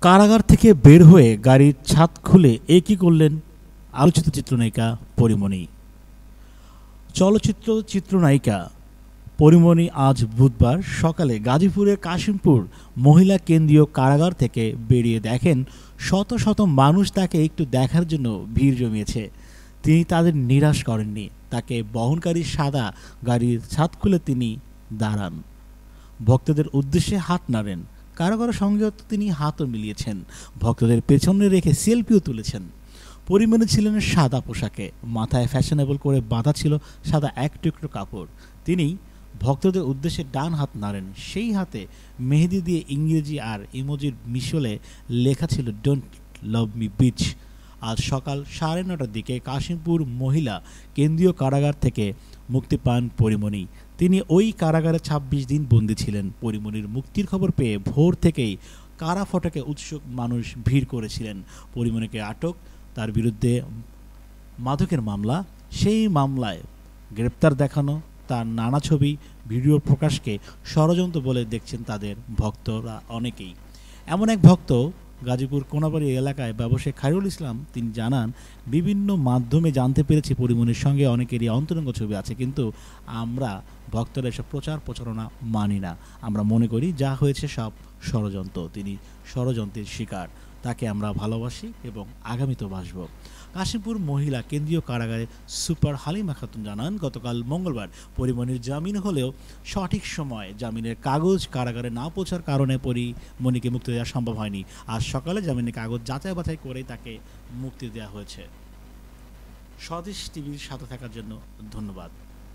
কারাগার থেকে বের হয়ে গাড়ির ছাদ খুলে কি করলেন আলোচিত চিত্রনায়িকা পরিমণি। চলচ্চিত্র চিত্রনায়িকা পরিমণি আজ বুধবার সকালে গাজীপুরের কাশিমপুর মহিলা কেন্দ্রীয় কারাগার থেকে বেরিয়ে দেখেন শত শত মানুষ তাকে একটু দেখার জন্য ভিড় জমিয়েছে। তিনি তাদের নিরাশ করেননি। তাকে বহনকারী সাদা গাড়ির ছাদ খুলে তিনি দাঁড়ান, ভক্তদের উদ্দেশ্যে হাত নাড়েন। কারাগারের সঙ্গেও তিনি হাতও মিলিয়েছেন, ভক্তদের পেছনে রেখে সেলফিও তুলেছেন। পরিমণি ছিলেন সাদা পোশাকে, মাথায় ফ্যাশনেবল করে বাঁধা ছিল সাদা এক টুকরো কাপড়। তিনি ভক্তদের উদ্দেশ্যে ডান হাত নাড়েন, সেই হাতে মেহেদি দিয়ে ইংরেজি আর ইমোজির মিশলে লেখা ছিল ডোন্ট লাভ মি বিচ। আজ সকাল 9:30টার দিকে কাশিমপুর মহিলা কেন্দ্রীয় কারাগার থেকে মুক্তি পান পরিমণি। তিনি ওই কারাগারে 26 দিন বন্দী ছিলেন। পরিমণির মুক্তির খবর পেয়ে ভোর থেকেই কারা ফটকে উৎসুক মানুষ ভিড় করেছিলেন। পরিমণিকে আটক, তার বিরুদ্ধে মাদকের মামলা, সেই মামলায় গ্রেপ্তার দেখানো, তার নানা ছবি ভিডিও প্রকাশকে ষড়যন্ত্র বলে দেখছেন তাদের ভক্তরা অনেকেই। এমন এক ভক্ত গাজীপুর কোনাবাড়ি এলাকায় ব্যবসায়ী খায়রুল ইসলাম, তিনি জানান, বিভিন্ন মাধ্যমে জানতে পেরেছি পরিমণির সঙ্গে অনেকেরই অন্তরঙ্গ ছবি আছে, কিন্তু আমরা ভক্তরা এসব প্রচার প্রচারণা মানি না। আমরা মনে করি যা হয়েছে সব ষড়যন্ত্র। তিনি ষড়যন্ত্রের শিকার, তাকে আমরা ভালোবাসি এবং আগামীতেও বাসব। কাশিমপুর মহিলা কেন্দ্রীয় কারাগারে সুপার হালিমা খাতুন জানান, গতকাল মঙ্গলবার পরিমণির জামিন হলেও সঠিক সময় জামিনের কাগজ কারাগারে না পৌঁছার কারণে পরিমণিকে মুক্তি দেওয়া সম্ভব হয়নি। আজ সকালে জামিনের কাগজ যাচাই বাছাই করেই তাকে মুক্তি দেওয়া হয়েছে। স্বদেশ টিভির সাথে থাকার জন্য ধন্যবাদ।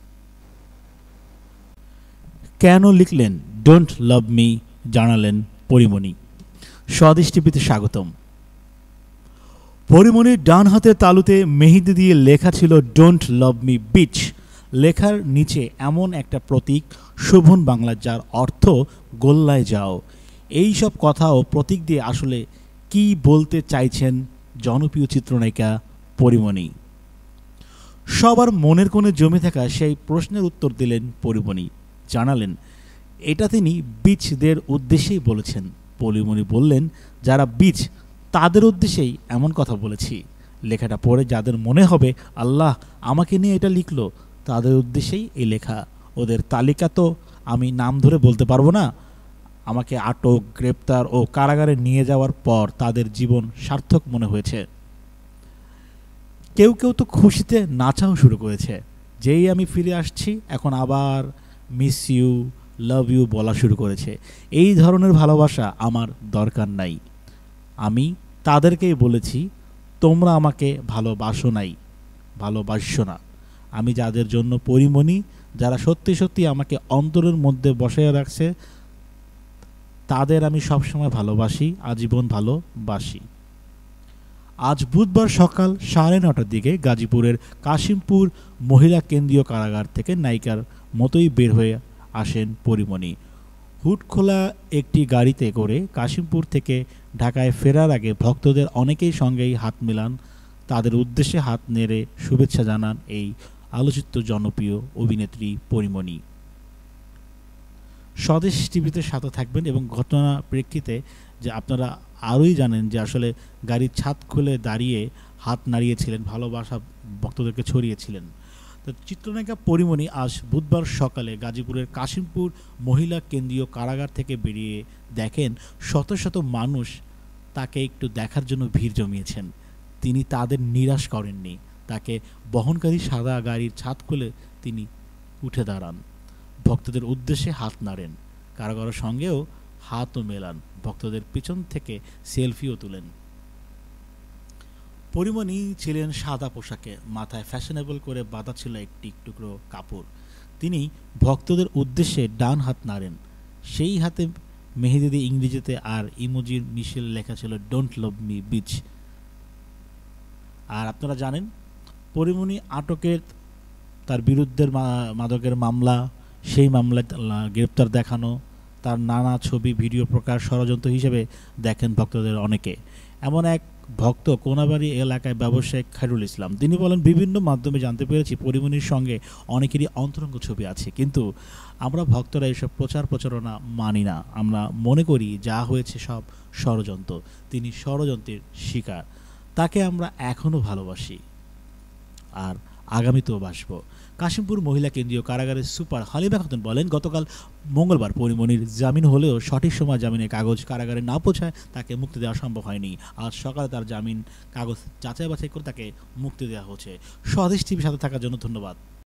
কেন লিখলেন ডোন্ট লাভ মি, জানালেন পরিমণি। স্বদেশ টিভিতে স্বাগতম। পরিমণির ডান হাতের তালুতে মেহেদি দিয়ে লেখা ছিল ডোন্ট লাভ মি বিচ। লেখার নিচে এমন একটা প্রতীক শোভন বাংলা, যার অর্থ গোল্লায় যাও। এই সব কথা ও প্রতীক দিয়ে আসলে কি বলতে চাইছেন জনপ্রিয় চিত্রনায়িকা পরিমণি? সবার মনের কোণে জমে থাকা সেই প্রশ্নের উত্তর দিলেন পরিমণি। জানালেন, এটা তিনি বিচদের উদ্দেশ্যেই বলেছেন। পরিমণি বললেন, যারা বিচ তাদের উদ্দেশ্যেই এমন কথা বলেছি। লেখাটা পড়ে যাদের মনে হবে আল্লাহ আমাকে নিয়ে এটা লিখলো, তাদের উদ্দেশ্যেই এই লেখা। ওদের তালিকা তো আমি নাম ধরে বলতে পারবো না। আমাকে আটক, গ্রেপ্তার ও কারাগারে নিয়ে যাওয়ার পর তাদের জীবন সার্থক মনে হয়েছে। কেউ কেউ তো খুশিতে নাচাও শুরু করেছে। যেই আমি ফিরে আসছি এখন আবার মিস ইউ, লাভ ইউ বলা শুরু করেছে। এই ধরনের ভালোবাসা আমার দরকার নাই। আমি তাদেরকেই বলেছি, তোমরা আমাকে ভালোবাসো নাই, ভালোবাসো না। আমি যাদের জন্য পরিমণি, যারা সত্যি সত্যি আমাকে অন্তরের মধ্যে বসায় রাখছে, তাদের আমি সবসময় ভালোবাসি, আজীবন ভালোবাসি। আজ বুধবার সকাল 9:30টার দিকে গাজীপুরের কাশিমপুর মহিলা কেন্দ্রীয় কারাগার থেকে নায়িকার মতোই বের হয়ে আসেন পরিমণি। হুড খোলা একটি গাড়িতে করে কাশিমপুর থেকে ঢাকায় ফেরার আগে ভক্তদের অনেকেই সঙ্গেই হাত মেলান। তাদের উদ্দেশ্যে হাত নেড়ে শুভেচ্ছা জানান এই আলোচিত জনপ্রিয় অভিনেত্রী পরিমণি। স্বদেশ টিভিতে সাথে থাকবেন এবং ঘটনা প্রেক্ষিতে যে আপনারা আরোই জানেন যে আসলে গাড়ির ছাদ খুলে দাঁড়িয়ে হাত নাড়িয়েছিলেন, ভালোবাসা ভক্তদেরকে ছড়িয়েছিলেন। তো চিত্রনায়িকা পরিমণি আজ বুধবার সকালে গাজীপুরের কাশিমপুর মহিলা কেন্দ্রীয় কারাগার থেকে বেরিয়ে দেখেন শত শত মানুষ তাকে একটু দেখার জন্য ভিড় জমিয়েছেন। তিনি তাদের নিরাশ করেননি। তাকে বহনকারী সাদা গাড়ির ছাদ খুলে তিনি উঠে দাঁড়ান, ভক্তদের উদ্দেশ্যে হাত নাড়েন, কারাগারের সঙ্গেও হাতও মেলান, ভক্তদের পিছন থেকে সেলফিও তুলেন। পরিমণি ছিলেন সাদা পোশাকে, মাথায় ফ্যাশনেবল করে বাঁধা ছিল একটি টুকরো কাপড়। তিনি ভক্তদের উদ্দেশ্যে ডান হাত নাড়েন, সেই হাতে মেহেদি দিয়ে ইংরেজিতে আর ইমোজির মিশেল লেখা ছিল ডোন্ট লাভ মি বিচ। আর আপনারা জানেন পরিমণি আটকের, তার বিরুদ্ধে মাদকের মামলা, সেই মামলায় গ্রেপ্তার দেখানো, তার নানা ছবি ভিডিও প্রকাশ ষড়যন্ত্র হিসেবে দেখেন ভক্তদের অনেকে। এমন এক ভক্ত কোনাবাড়ি এলাকায় ব্যবসায়ী খায়রুল ইসলাম। তিনি বলেন, বিভিন্ন মাধ্যমে জানতে পেরেছি পরিমণির সঙ্গে অনেকেরই অন্তরঙ্গ ছবি আছে, কিন্তু আমরা ভক্তরা এসব প্রচার প্রচারণা মানি না। আমরা মনে করি যা হয়েছে সব ষড়যন্ত্র। তিনি ষড়যন্ত্রের শিকার। তাকে আমরা এখনও ভালোবাসি আর আগামীতেও বাসব। কাশিমপুর মহিলা কেন্দ্রীয় কারাগারের সুপার হালিমা খাতুন বলেন, গতকাল মঙ্গলবার পরিমণির জামিন হলেও সঠিক সময় জামিনের কাগজ কারাগারে না পৌঁছায় তাকে মুক্তি দেওয়া সম্ভব হয়নি। আজ সকালে তার জামিন কাগজ যাচাই বাছাই করে তাকে মুক্তি দেওয়া হচ্ছে। স্বদেশ টিভির সাথে থাকার জন্য ধন্যবাদ।